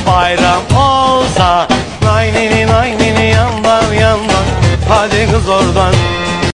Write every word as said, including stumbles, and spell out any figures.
bayram olsa. Nay nini nay nini yandan yandan, hadi kız oradan.